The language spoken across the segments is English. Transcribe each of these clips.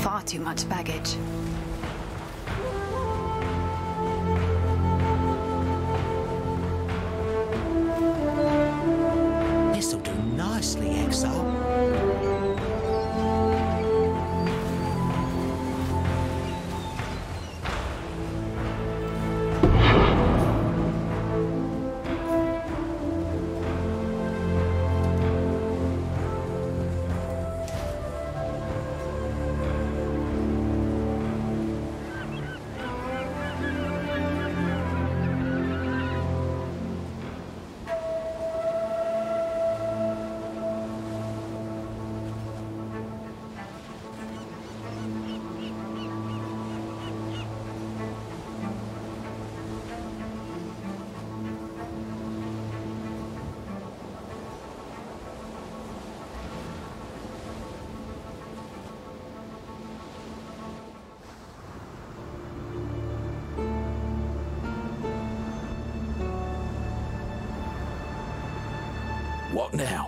Far too much baggage. This'll do nicely, Exile. What now?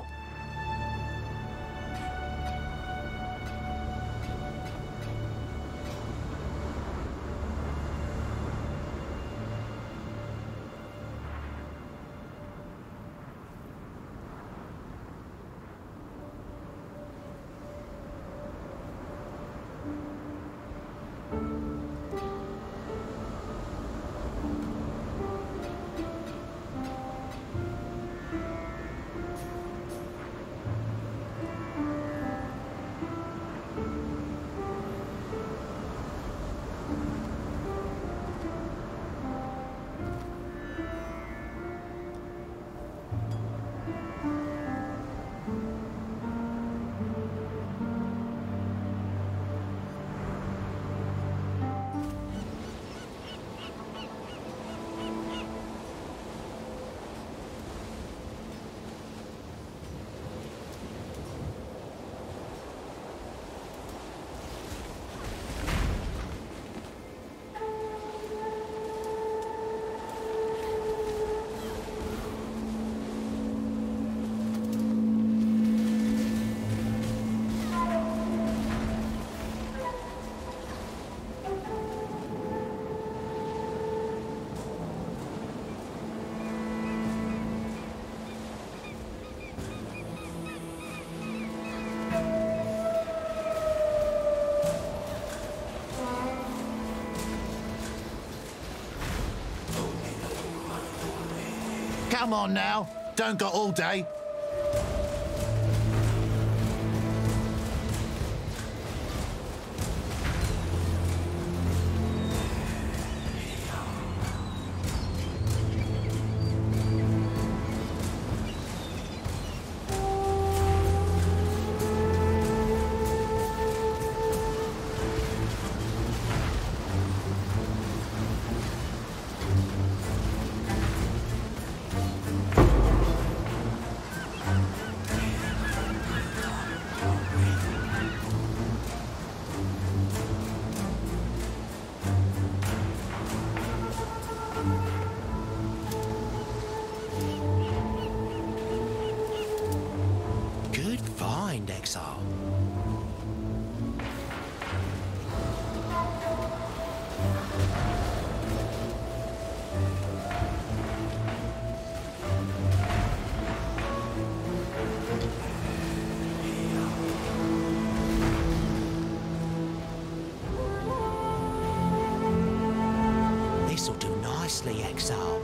Come on now, don't got all day. Exile. This'll do nicely, Exile.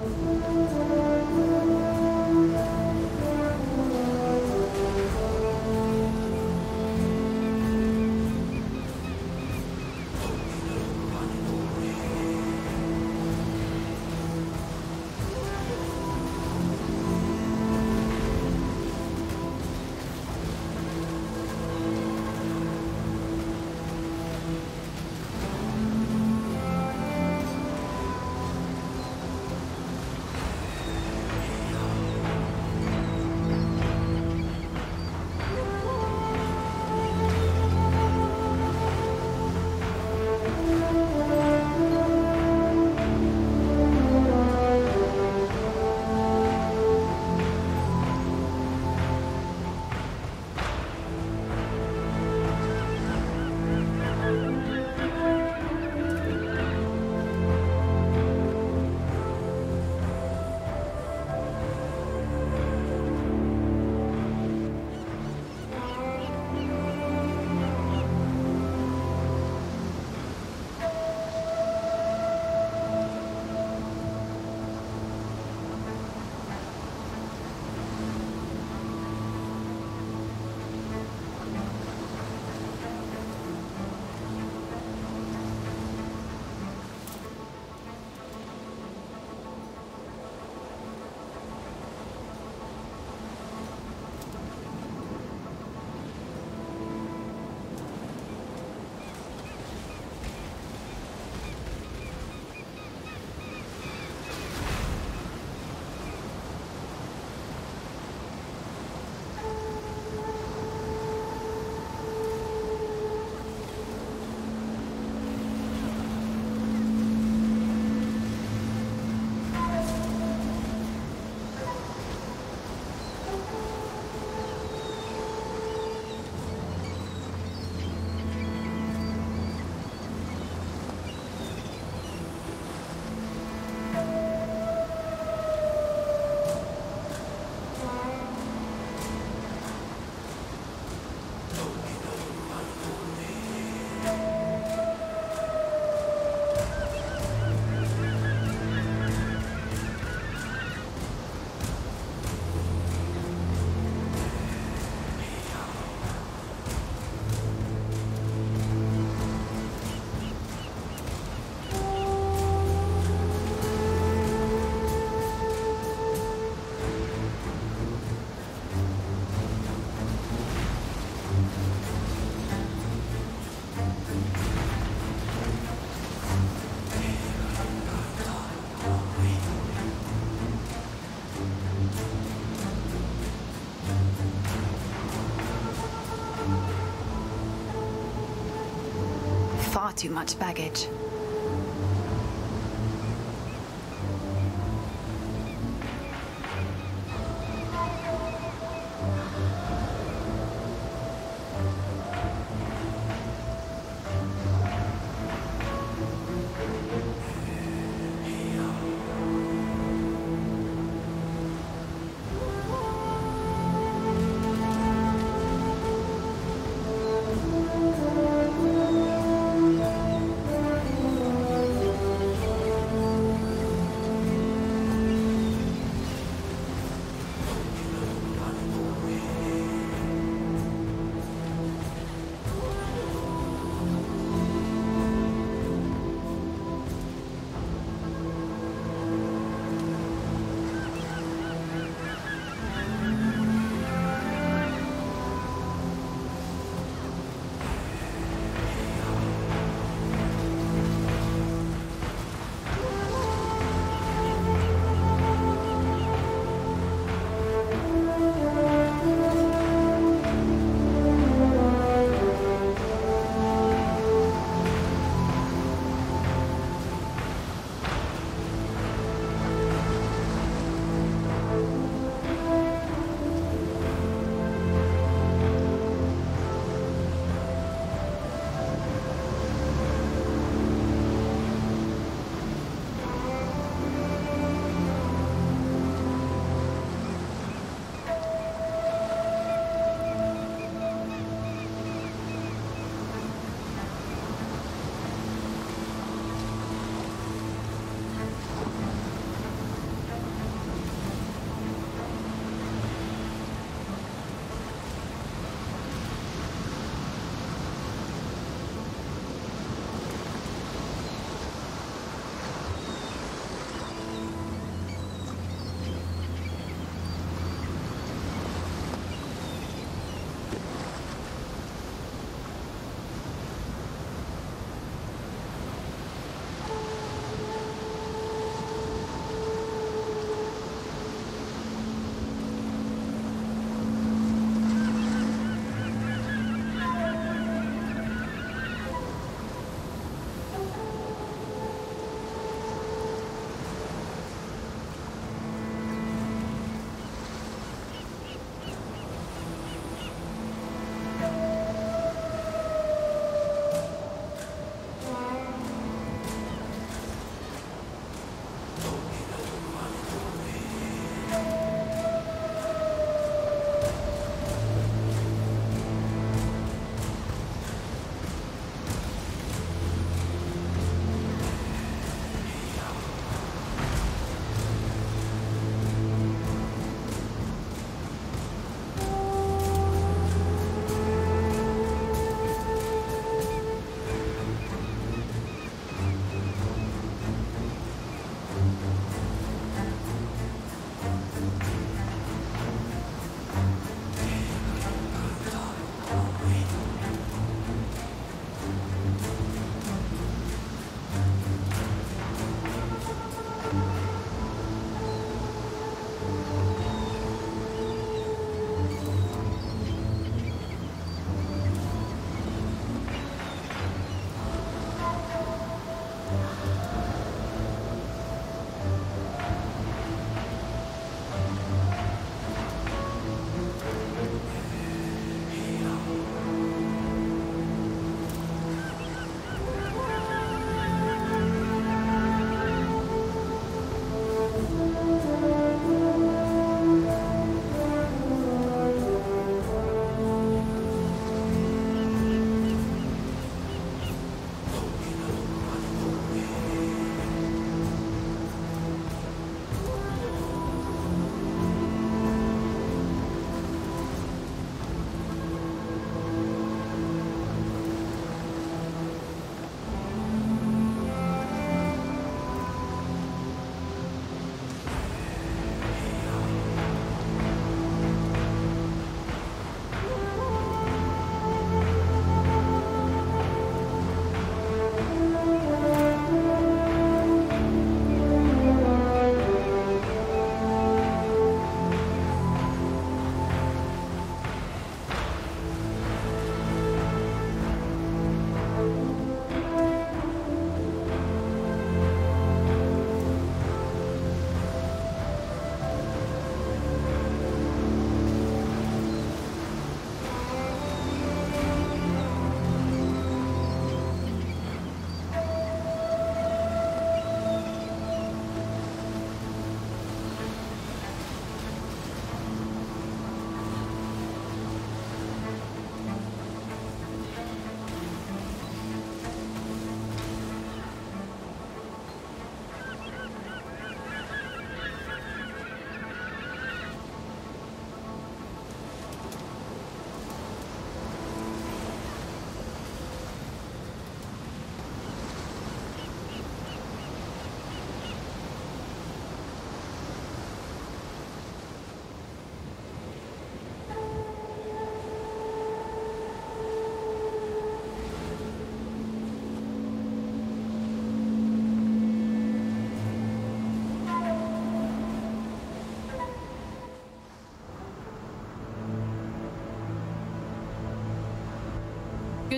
Far too much baggage.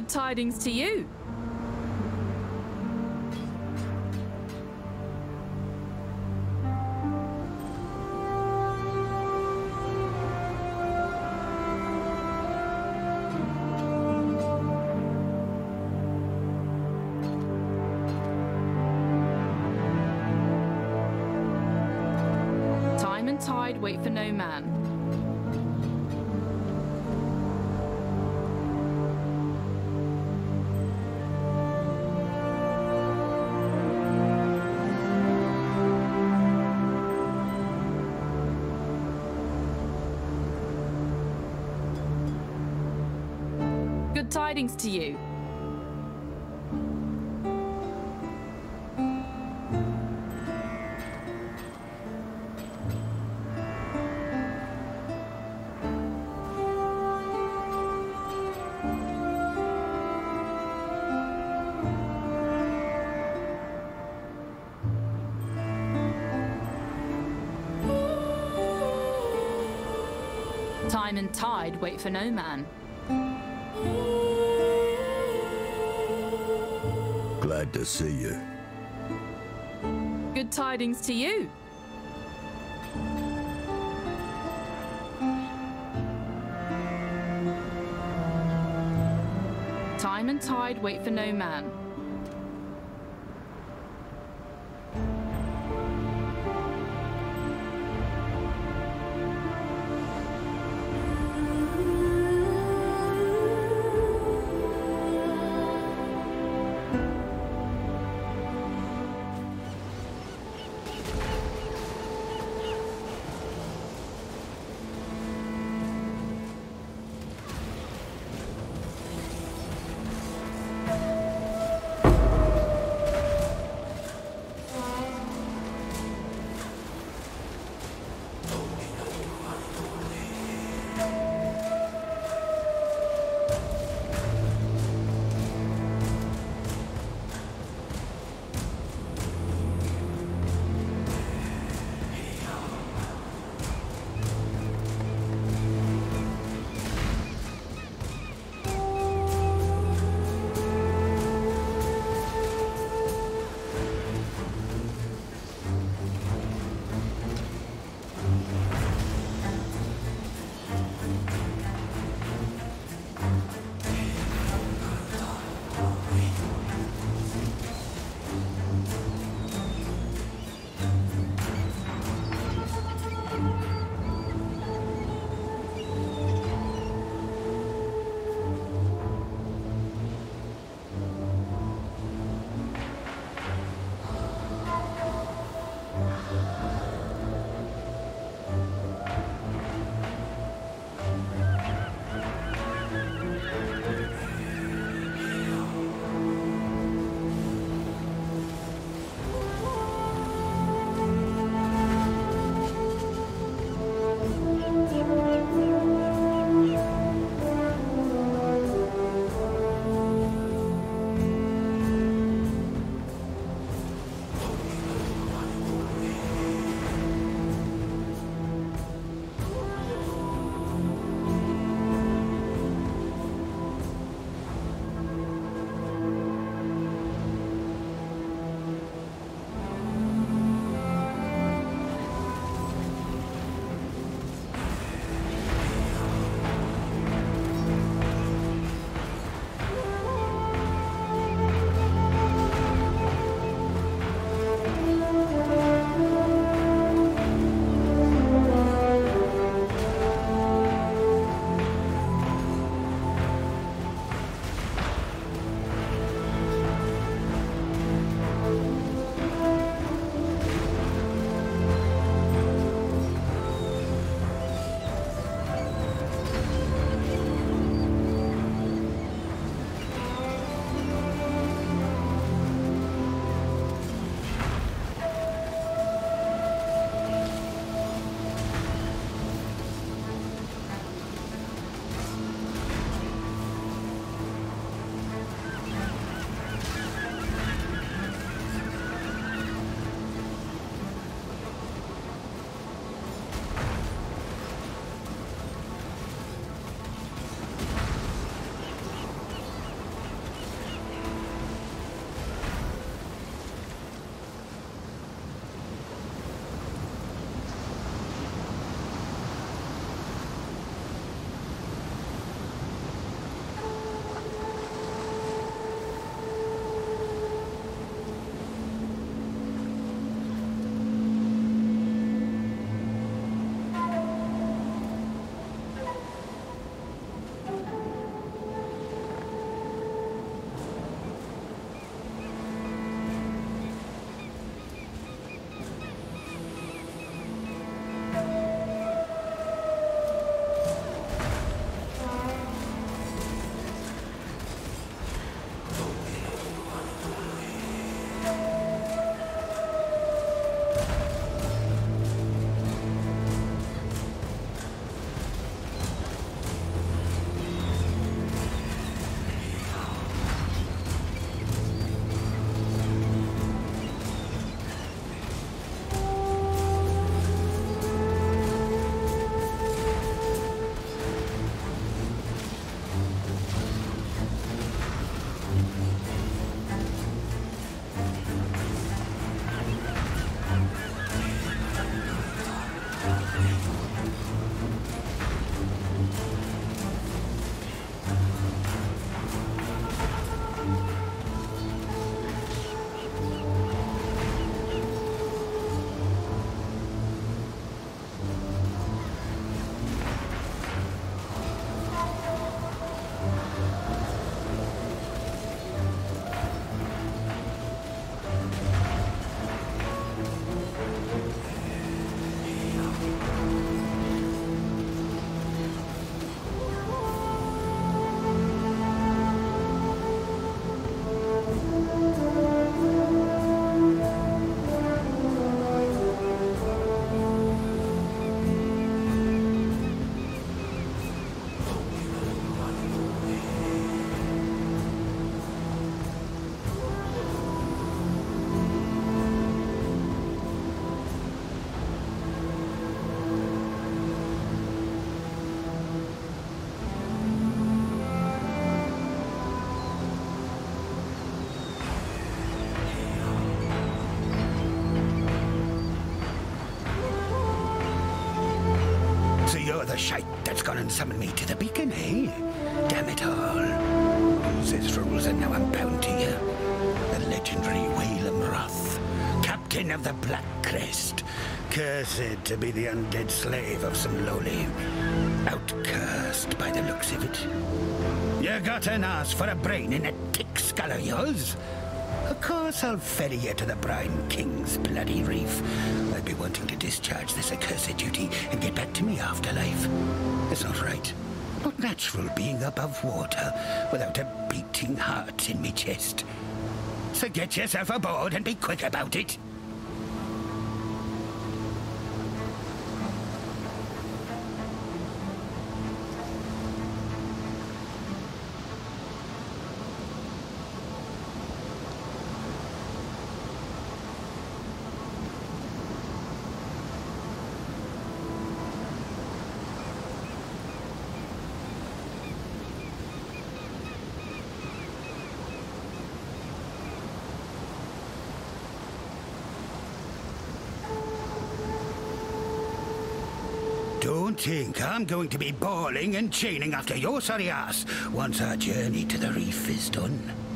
Good tidings to you. Time and tide wait for no man. Good tidings to you. Time and tide wait for no man. Glad to see you. Good tidings to you. Time and tide wait for no man. the shite that's gone and summoned me to the beacon, eh? Damn it all. Rules rules, and now I'm bound to you. The legendary Whalem Roth, captain of the Black Crest, cursed to be the undead slave of some lowly outcast by the looks of it. You got an ass for a brain in a thick skull of yours? Of course I'll ferry you to the Brine King's bloody reef. I'd be wanting to discharge this accursed duty and get back to me afterlife. It's not right. Not natural being above water without a beating heart in me chest. So get yourself aboard and be quick about it. Don't think I'm going to be bawling and chaining after your sorry ass once our journey to the reef is done.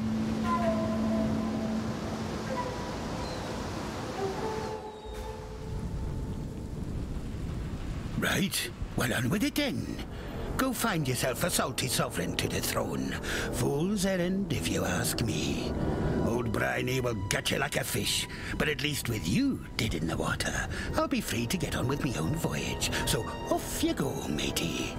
Right, well on with it then. Go find yourself a salty sovereign to dethrone. Fool's errand, if you ask me. Old Briny will gut you like a fish, but at least with you dead in the water, I'll be free to get on with my own voyage. So off you go, matey.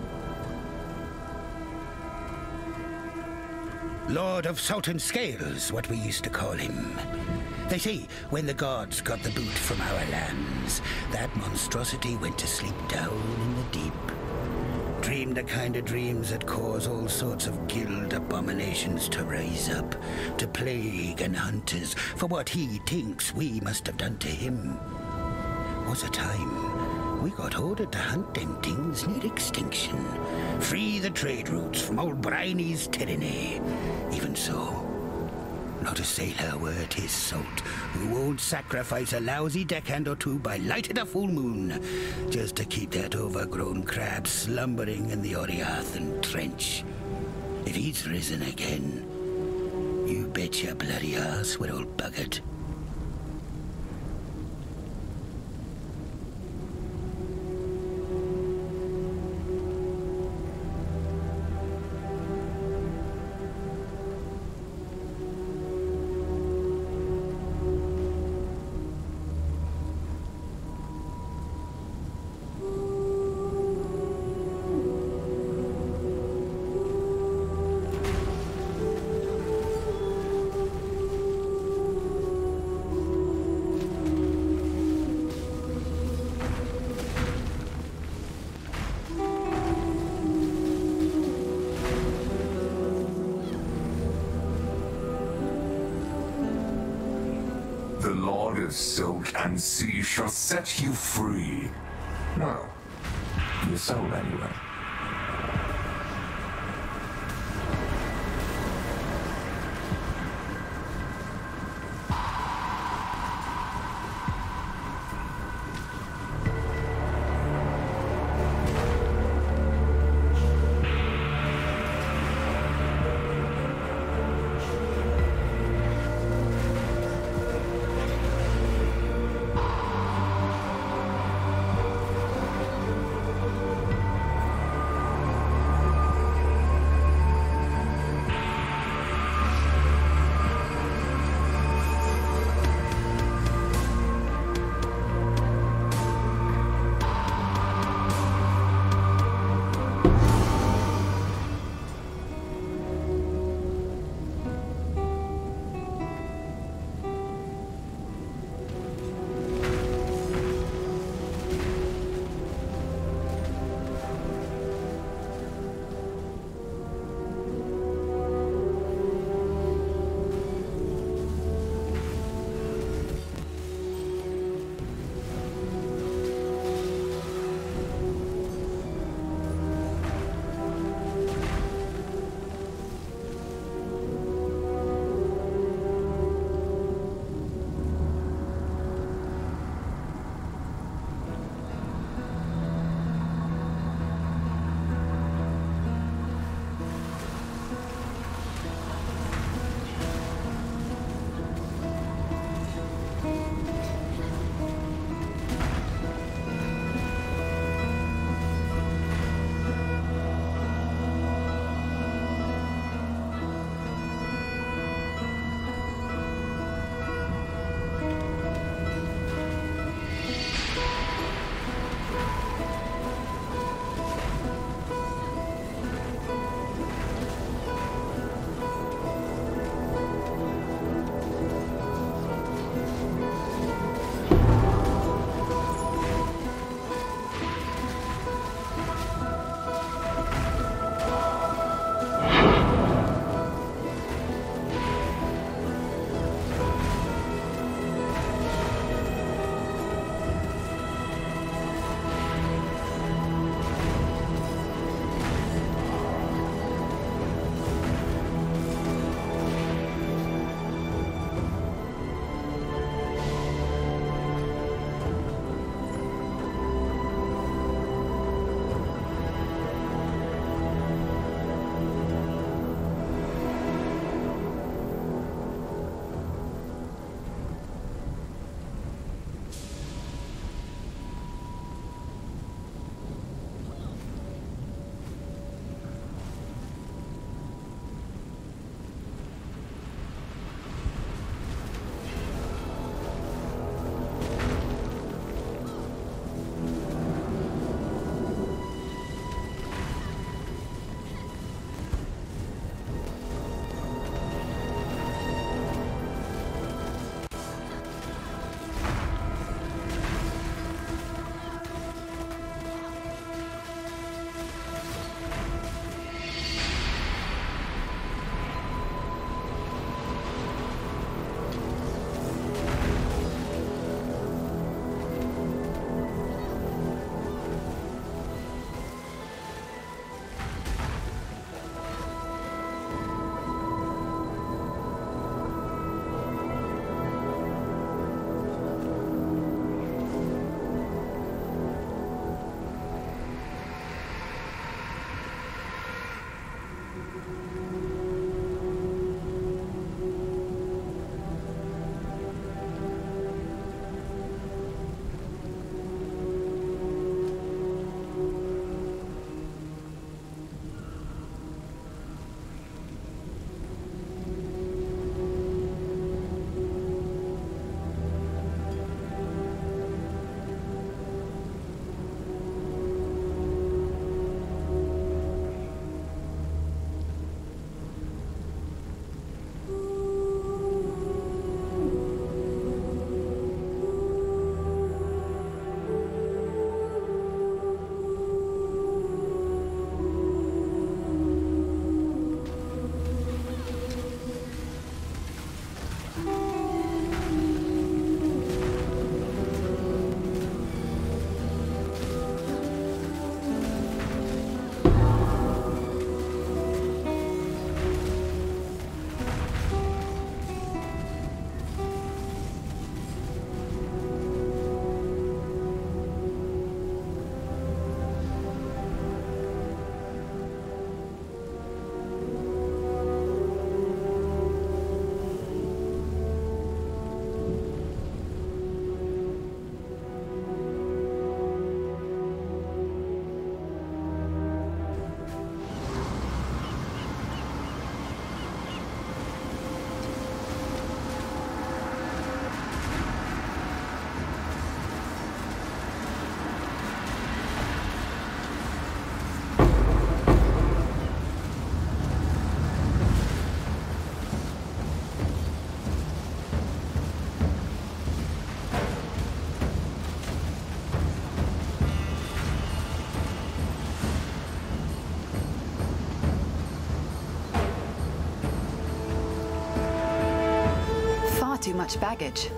Lord of Salt and Scales, what we used to call him. They say when the gods got the boot from our lands, that monstrosity went to sleep down in the deep. Dreamed the kind of dreams that cause all sorts of guild abominations to rise up, to plague and hunt us for what he thinks we must have done to him. Was a time we got ordered to hunt them things near extinction, free the trade routes from old Briny's tyranny. Even so, not a sailor worth his salt who won't sacrifice a lousy deckhand or two by light of the full moon just to keep that overgrown crab slumbering in the Oriathan trench. If he's risen again, you bet your bloody ass we're all buggered. The Lord of Salt and Sea shall set you free. Well, your soul anyway. Far too much baggage.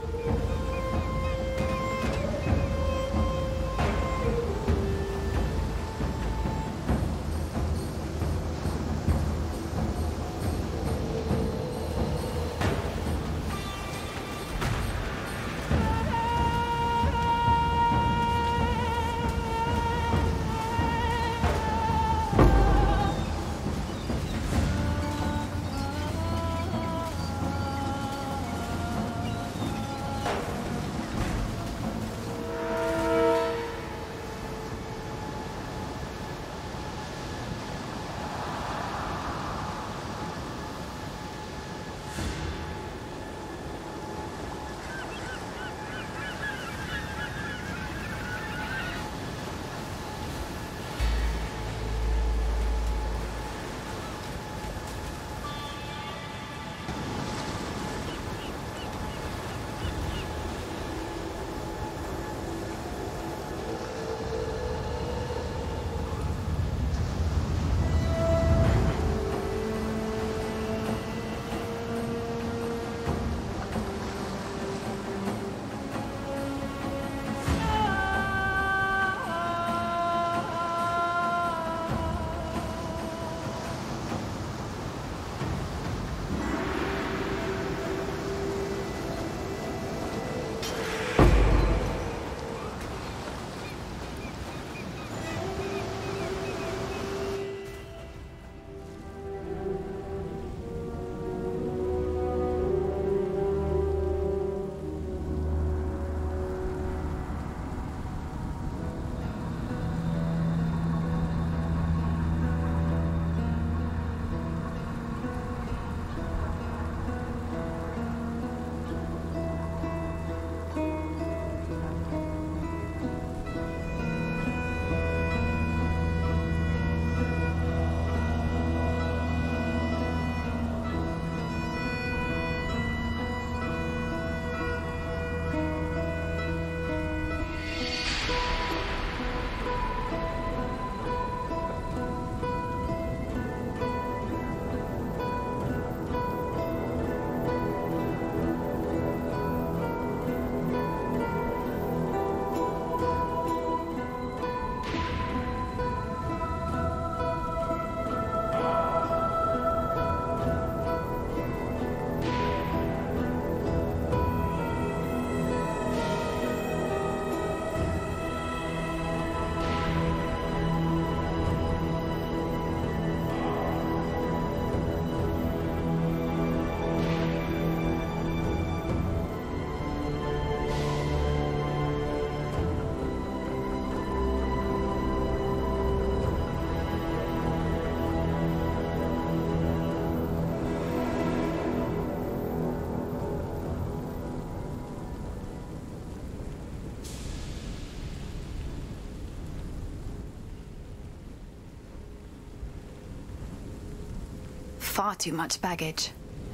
Far too much baggage.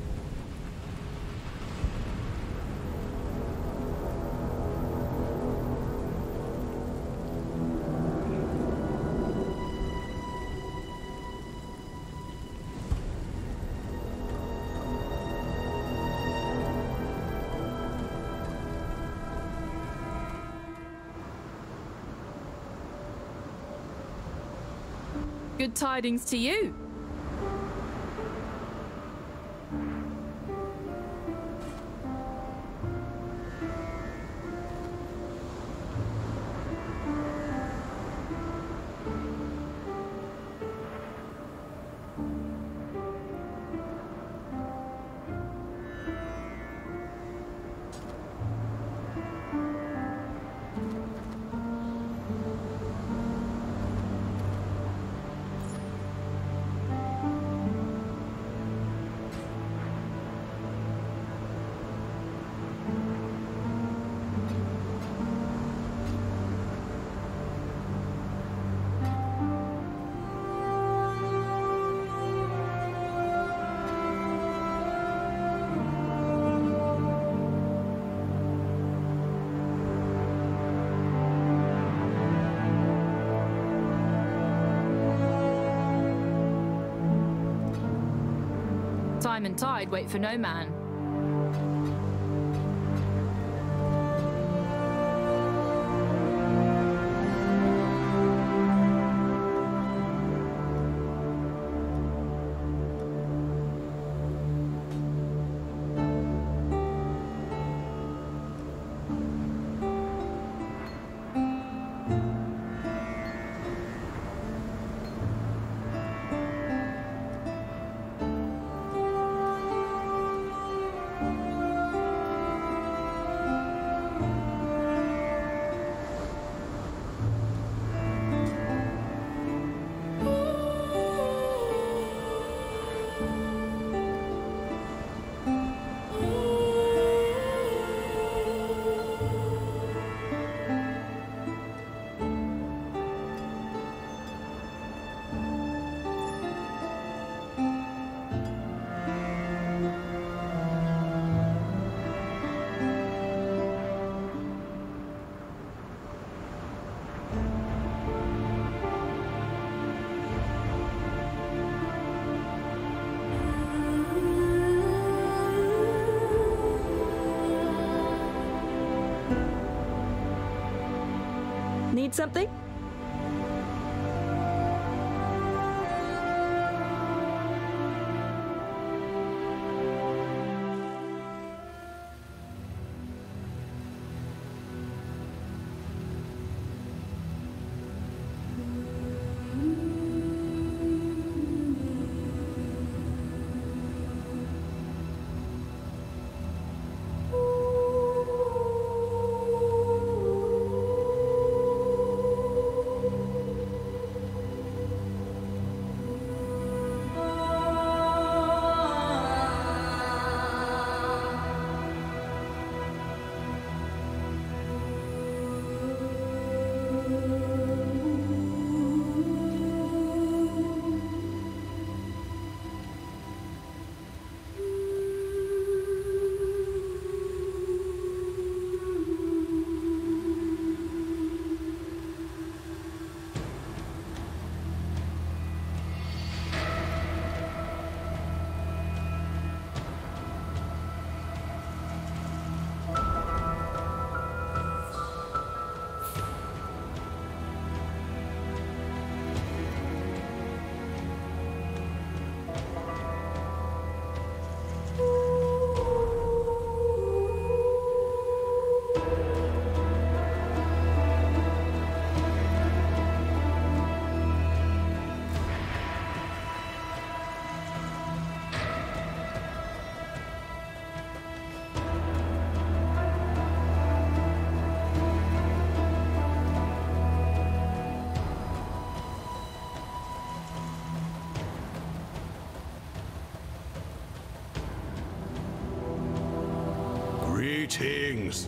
Good tidings to you. Time and tide wait for no man. need something? Greetings.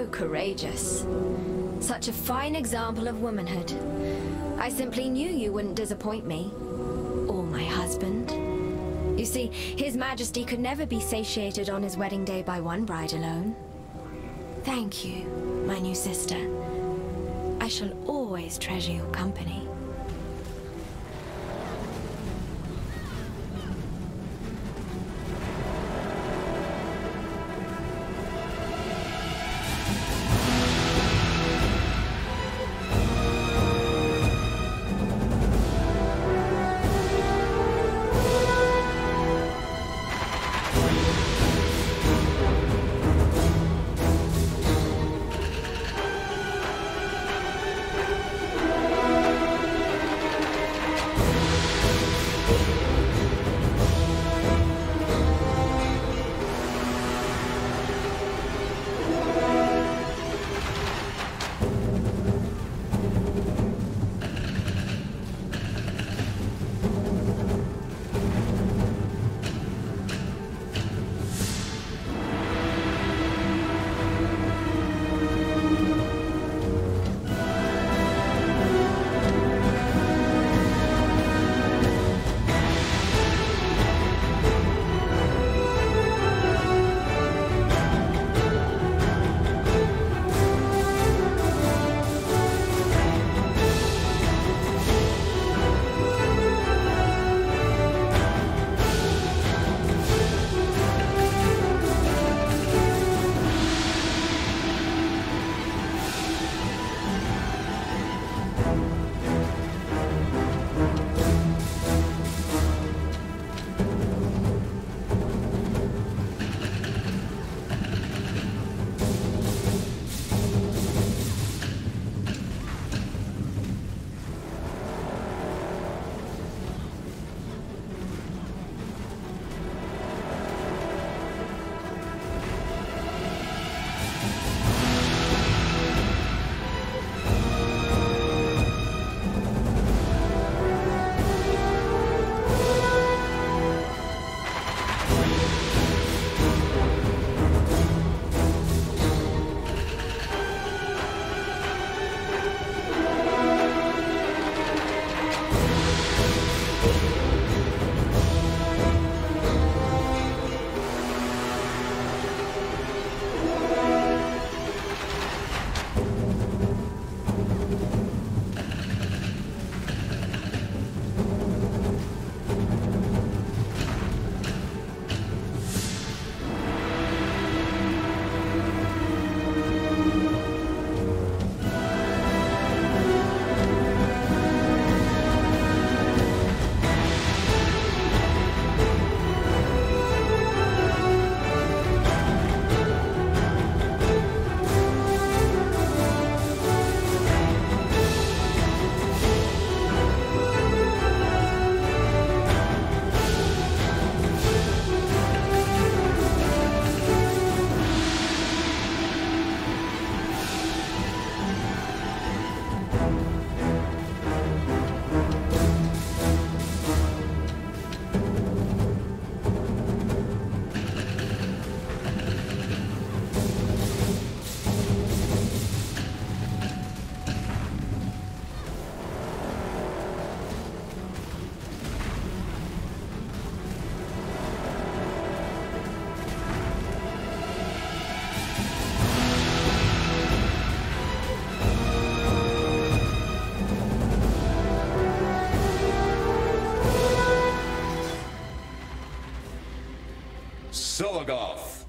courageous. Such a fine example of womanhood. I simply knew you wouldn't disappoint me. Or my husband. You see, His Majesty could never be satiated on his wedding day by one bride alone. Thank you, my new sister. I shall always treasure your company. Sologoth.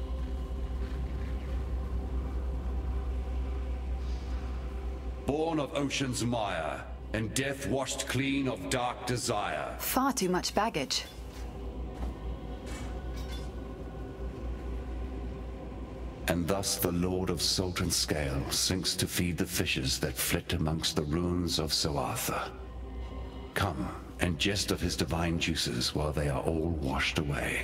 Born of ocean's mire, and death washed clean of dark desire. Far too much baggage. And thus the Lord of Salt and Scale sinks to feed the fishes that flit amongst the ruins of Soartha. Come and jest of his divine juices while they are all washed away.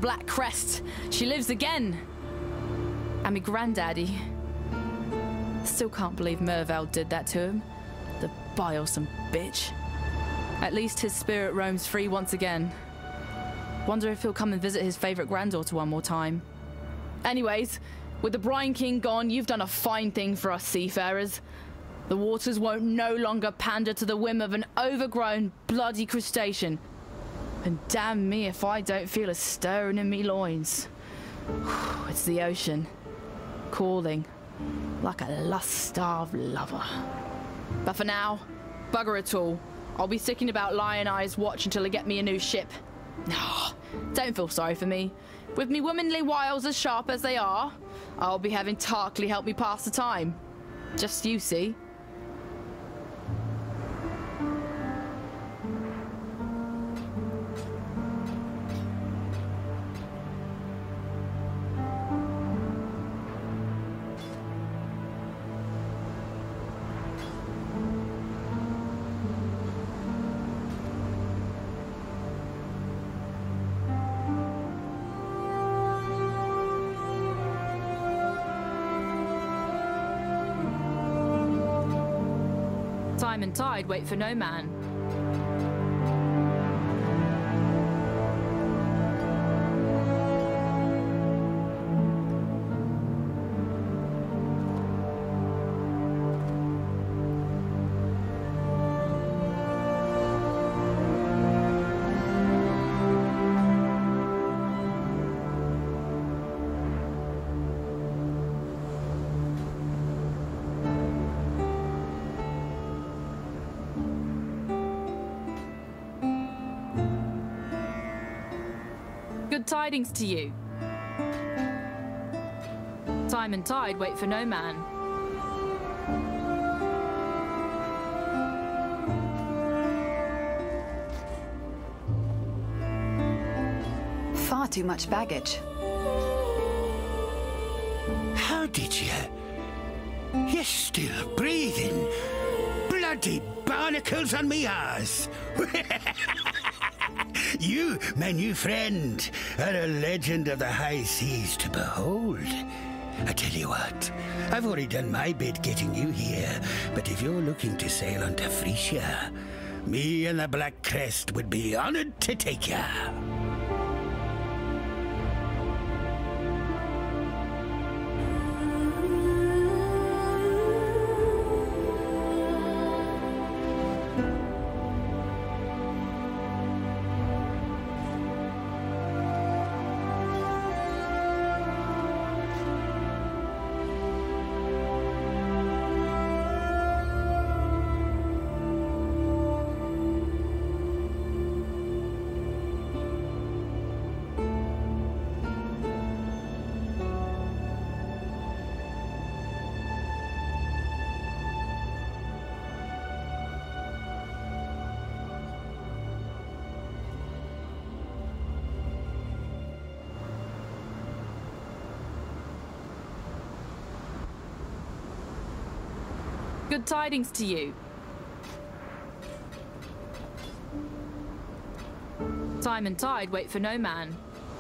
Black Crest. She lives again. And me granddaddy. Still can't believe Mervale did that to him. The bilesome bitch. At least his spirit roams free once again. Wonder if he'll come and visit his favourite granddaughter one more time. Anyways, with the Brine King gone, you've done a fine thing for us seafarers. The waters won't no longer pander to the whim of an overgrown, bloody crustacean. And damn me if I don't feel a stirring in me loins. It's the ocean, calling, like a lust-starved lover. But for now, bugger it all. I'll be sticking about Lion Eye's watch until I get me a new ship. No, don't feel sorry for me. With me womanly wiles as sharp as they are, I'll be having Tarkley help me pass the time. Just you see. Time and tide wait for no man. Good tidings to you. Time and tide wait for no man. Far too much baggage. How did you? You're still breathing. Bloody barnacles on me arse. You, my new friend, are a legend of the high seas to behold. I tell you what, I've already done my bit getting you here, but if you're looking to sail on to Frisia, me and the Black Crest would be honored to take ya. Good tidings to you. Time and tide wait for no man.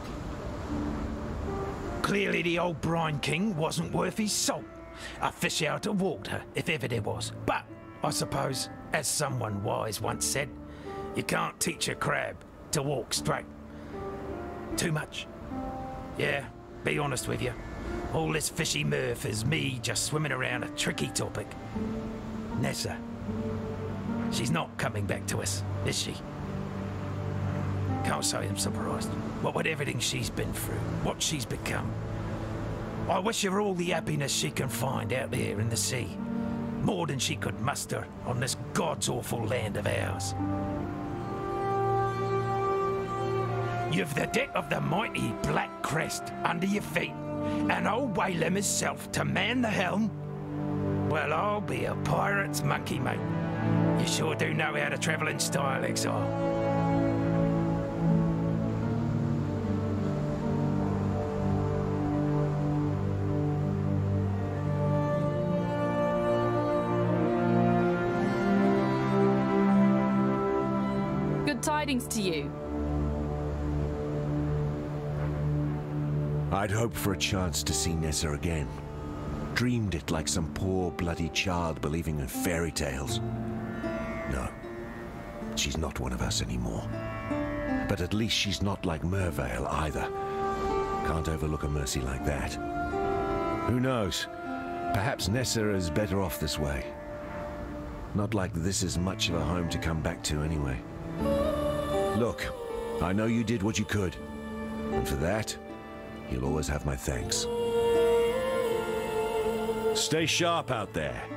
Clearly the old Brine King wasn't worth his salt. A fish out of water, if ever there was. But, I suppose, as someone wise once said, you can't teach a crab to walk straight. Too much. Yeah, be honest with you. All this fishy mirth is me just swimming around a tricky topic. Nessa. She's not coming back to us, is she? Can't say I'm surprised. What with everything she's been through, what she's become. I wish her all the happiness she can find out there in the sea. More than she could muster on this God's awful land of ours. You've the deck of the mighty Black Crest under your feet, and old Whalem himself to man the helm. Well, I'll be a pirate's monkey, mate. You sure do know how to travel in style, Exile. Good tidings to you. I'd hoped for a chance to see Nessa again. Dreamed it like some poor bloody child believing in fairy tales. No, she's not one of us anymore. But at least she's not like Mervale either. Can't overlook a mercy like that. Who knows? Perhaps Nessa is better off this way. Not like this is much of a home to come back to anyway. Look, I know you did what you could. And for that, you'll always have my thanks. Stay sharp out there.